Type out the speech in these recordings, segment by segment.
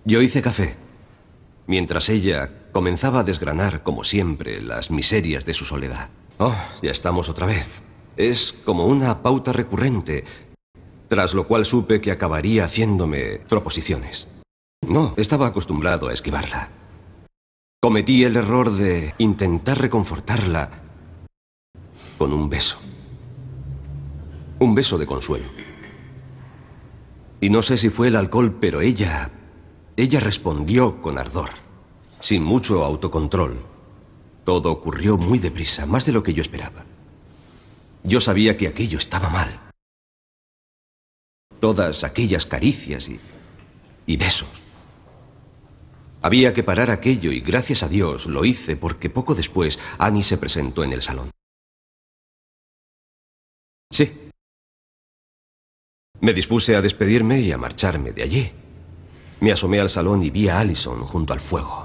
Yo hice café, mientras ella comenzaba a desgranar, como siempre, las miserias de su soledad. Oh, ya estamos otra vez. Es como una pauta recurrente, tras lo cual supe que acabaría haciéndome proposiciones. No, estaba acostumbrado a esquivarla. Cometí el error de intentar reconfortarla con un beso. Un beso de consuelo. Y no sé si fue el alcohol, pero ella respondió con ardor, sin mucho autocontrol. Todo ocurrió muy deprisa, más de lo que yo esperaba. Yo sabía que aquello estaba mal. Todas aquellas caricias y besos. Había que parar aquello y gracias a Dios lo hice porque poco después Annie se presentó en el salón. Sí. Me dispuse a despedirme y a marcharme de allí. Me asomé al salón y vi a Allison junto al fuego.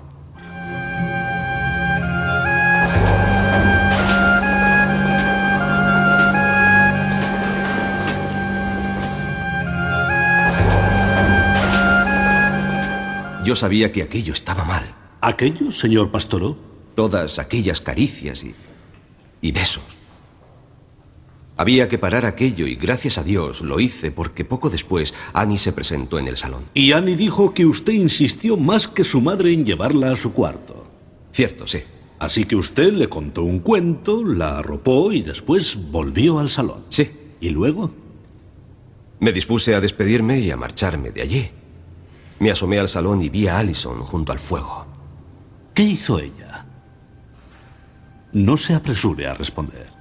Yo sabía que aquello estaba mal. ¿Aquello, señor Pastoró? Todas aquellas caricias y besos. Había que parar aquello y gracias a Dios lo hice porque poco después Annie se presentó en el salón. Y Annie dijo que usted insistió más que su madre en llevarla a su cuarto. Cierto, sí. Así que usted le contó un cuento, la arropó y después volvió al salón. Sí. ¿Y luego? Me dispuse a despedirme y a marcharme de allí. Me asomé al salón y vi a Allison junto al fuego. ¿Qué hizo ella? No se apresure a responder.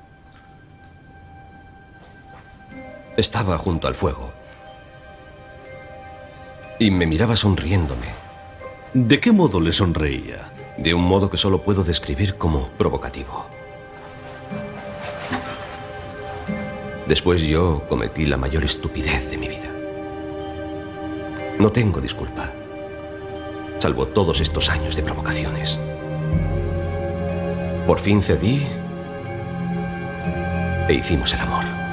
Estaba junto al fuego. Y me miraba sonriéndome. ¿De qué modo le sonreía? De un modo que solo puedo describir como provocativo. Después yo cometí la mayor estupidez de mi vida. No tengo disculpa, salvo todos estos años de provocaciones. Por fin cedí e hicimos el amor.